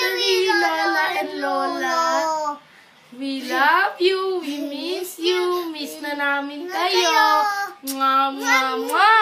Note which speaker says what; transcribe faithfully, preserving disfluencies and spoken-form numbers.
Speaker 1: history, Lola and Lola. We love you, we miss you, miss na namin kayo. Mwah, mwah, mwah.